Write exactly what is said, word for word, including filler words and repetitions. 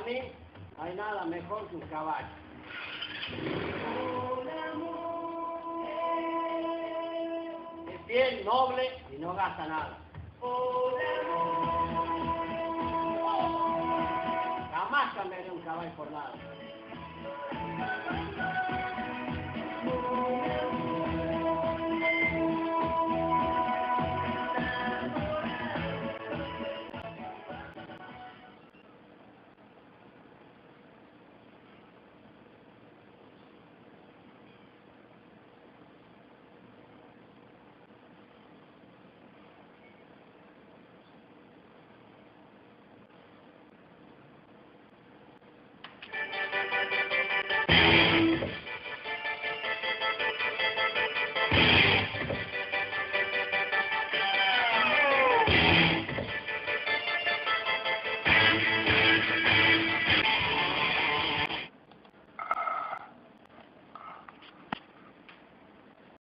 mí, no hay nada mejor que un caballo. Es bien noble y no gasta nada. Jamás cambiaré un caballo por nada.